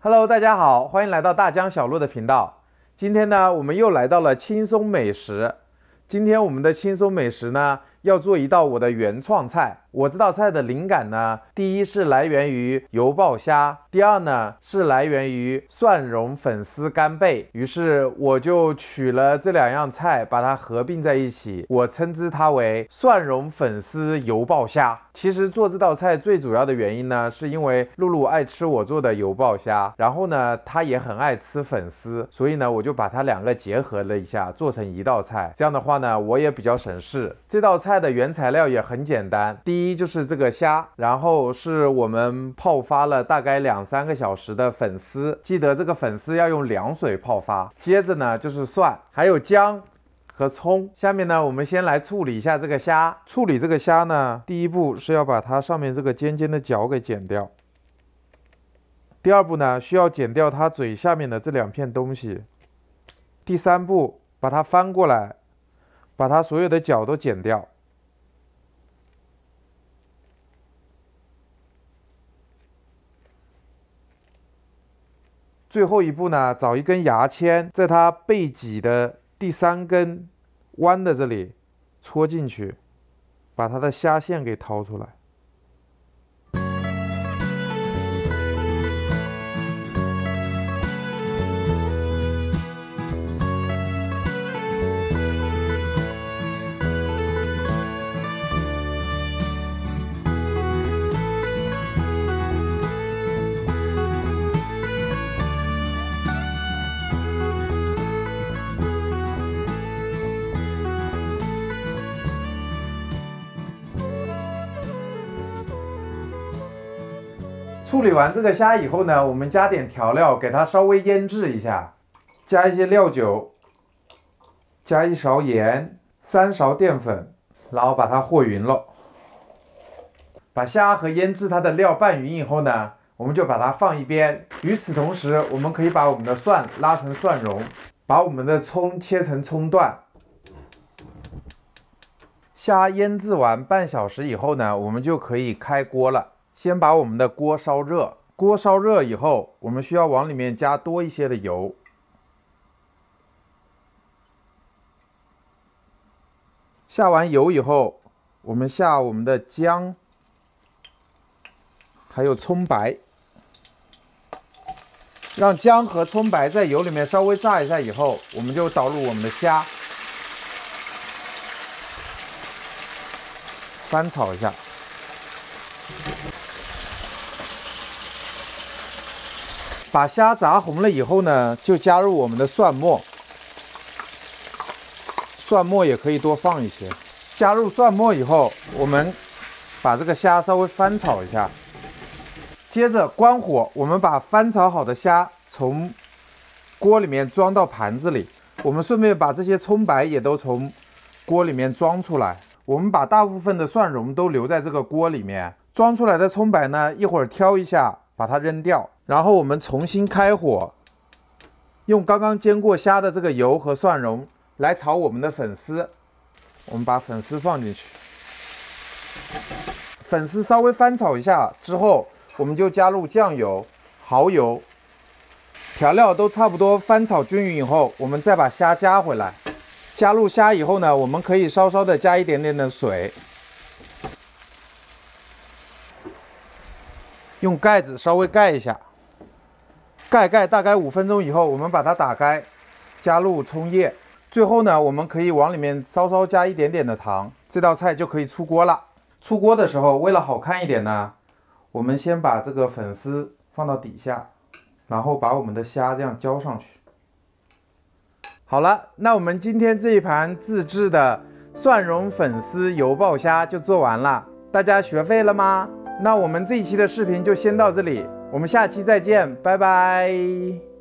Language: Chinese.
Hello， 大家好，欢迎来到大江小路的频道。今天呢，我们又来到了轻松美食。今天我们的轻松美食呢，要做一道我的原创菜。我这道菜的灵感呢，第一是来源于油爆虾，第二呢是来源于蒜蓉粉丝干贝。于是我就取了这两样菜，把它合并在一起，我称之它为蒜蓉粉丝油爆虾。其实做这道菜最主要的原因呢，是因为露露爱吃我做的油爆虾，然后呢她也很爱吃粉丝，所以呢我就把它两个结合了一下，做成一道菜。这样的话呢，我也比较省事。这道菜的原材料也很简单，第一就是这个虾，然后是我们泡发了大概2-3个小时的粉丝，记得这个粉丝要用凉水泡发。接着呢就是蒜，还有姜和葱。下面呢我们先来处理一下这个虾。处理这个虾呢，第一步是要把它上面这个尖尖的角给剪掉，第二步呢需要剪掉它嘴下面的这两片东西，第三步把它翻过来，把它所有的角都剪掉。最后一步呢，找一根牙签，在它背脊的第3根弯的这里戳进去，把它的虾线给掏出来。处理完这个虾以后呢，我们加点调料，给它稍微腌制一下，加一些料酒，加1勺盐，3勺淀粉，然后把它和匀了。把虾和腌制它的料拌匀以后呢，我们就把它放一边。与此同时，我们可以把我们的蒜拉成蒜蓉，把我们的葱切成葱段。虾腌制完半小时以后呢，我们就可以开锅了。先把我们的锅烧热，锅烧热以后，我们需要往里面加多一些的油。下完油以后，我们下我们的姜，还有葱白，让姜和葱白在油里面稍微炸一下以后，我们就倒入我们的虾，翻炒一下。把虾炸红了以后呢，就加入我们的蒜末，蒜末也可以多放一些。加入蒜末以后，我们把这个虾稍微翻炒一下，接着关火，我们把翻炒好的虾从锅里面装到盘子里，我们顺便把这些葱白也都从锅里面装出来。我们把大部分的蒜蓉都留在这个锅里面，装出来的葱白呢，一会儿挑一下，把它扔掉。然后我们重新开火，用刚刚煎过虾的这个油和蒜蓉来炒我们的粉丝。我们把粉丝放进去，粉丝稍微翻炒一下之后，我们就加入酱油、蚝油，调料都差不多翻炒均匀以后，我们再把虾加回来。加入虾以后呢，我们可以稍稍的加一点点的水，用盖子稍微盖一下。盖大概5分钟以后，我们把它打开，加入葱叶。最后呢，我们可以往里面稍稍加一点点的糖，这道菜就可以出锅了。出锅的时候，为了好看一点呢，我们先把这个粉丝放到底下，然后把我们的虾这样浇上去。好了，那我们今天这一盘自制的蒜蓉粉丝油爆虾就做完了，大家学会了吗？那我们这一期的视频就先到这里。我们下期再见，拜拜。